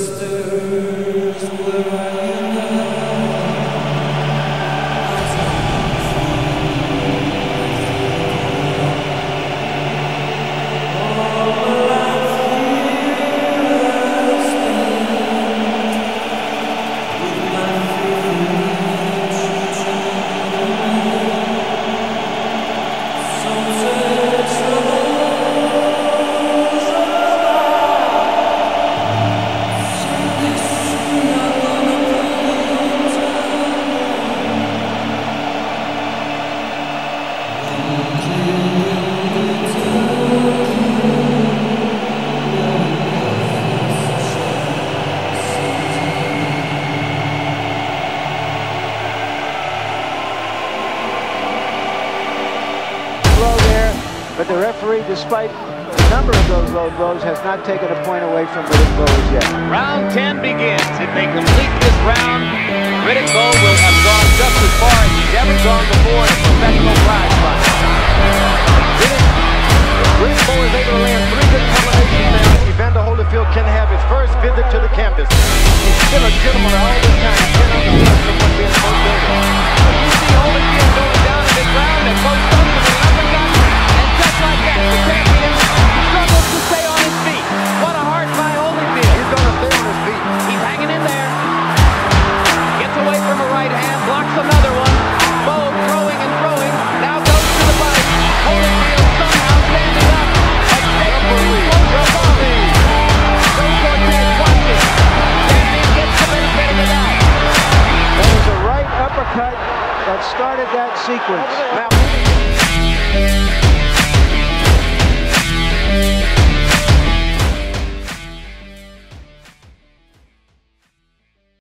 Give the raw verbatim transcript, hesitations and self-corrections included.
But the referee, despite the number of those low blows, has not taken a point away from Riddick Bowe as yet. Round ten begins. If they complete this round, Riddick Bowe will have gone just as far as he's ever gone before in a professional prize fight. Riddick Bowe is able to land three good combinations now. Evander Holyfield can have his first visit to the campus. He's still a gentleman all the time. He cannot be left from what being motivated. You see Holyfield going down in this round and Bowe stumbles with an uppercut. Like that, the champion struggles to stay on his feet. What a heart by Holyfield. He's gonna stay on his feet. He's hanging in there. Gets away from a right hand, blocks another one. Bowe throwing and throwing. Now goes to the body. Holyfield somehow standing up. Joe Cortez watching. Champion gets the benefit of the doubt. That was a right uppercut that started that sequence. Now,